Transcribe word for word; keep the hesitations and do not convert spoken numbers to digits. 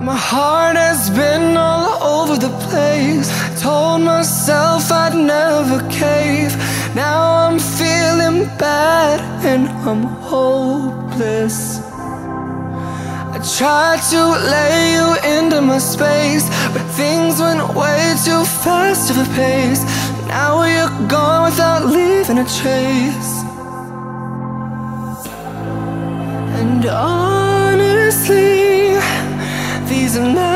My heart has been all over the place. Told myself I'd never cave. Now I'm feeling bad and I'm hopeless. I tried to lay you into my space, but things went way too fast of a pace. Now you're gone without leaving a trace. And honestly, these are